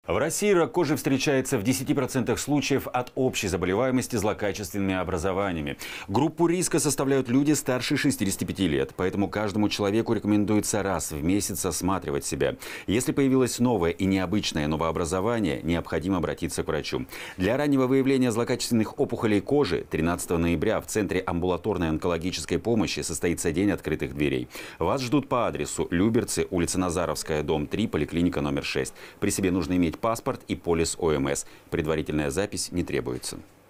В России рак кожи встречается в 10% случаев от общей заболеваемости злокачественными образованиями. Группу риска составляют люди старше 65 лет, поэтому каждому человеку рекомендуется раз в месяц осматривать себя. Если появилось новое и необычное новообразование, необходимо обратиться к врачу. Для раннего выявления злокачественных опухолей кожи 13 ноября в Центре амбулаторной онкологической помощи состоится День открытых дверей. Вас ждут по адресу Люберцы, улица Назаровская, дом 3, поликлиника номер 6. При себе нужно иметь паспорт и полис ОМС. Предварительная запись не требуется.